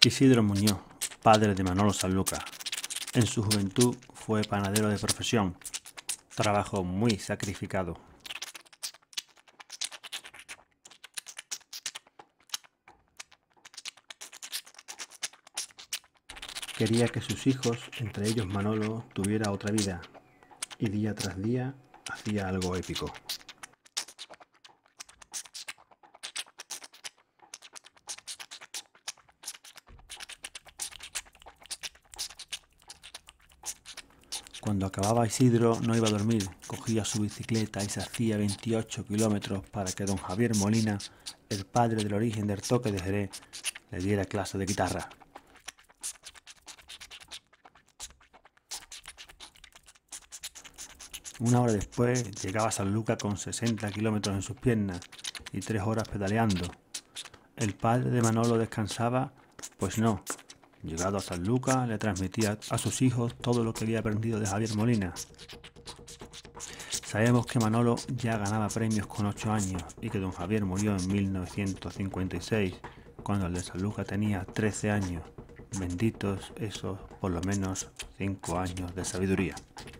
Isidro Muñoz, padre de Manolo Sanlúcar. En su juventud fue panadero de profesión, trabajo muy sacrificado. Quería que sus hijos, entre ellos Manolo, tuviera otra vida, y día tras día hacía algo épico. Cuando acababa Isidro no iba a dormir, cogía su bicicleta y se hacía 28 kilómetros para que don Javier Molina, el padre del origen del toque de Jerez, le diera clase de guitarra. Una hora después llegaba a Sanlúcar con 60 kilómetros en sus piernas y 3 horas pedaleando. ¿El padre de Manolo descansaba? Pues no. Llegado a Sanlúcar le transmitía a sus hijos todo lo que había aprendido de Javier Molina. Sabemos que Manolo ya ganaba premios con 8 años y que don Javier murió en 1956, cuando el de Sanlúcar tenía 13 años. Benditos esos por lo menos 5 años de sabiduría.